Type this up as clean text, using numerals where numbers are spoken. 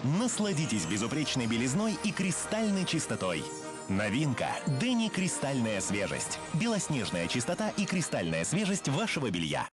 Насладитесь безупречной белизной и кристальной чистотой. Новинка Дени «Кристальная свежесть». Белоснежная чистота и кристальная свежесть вашего белья.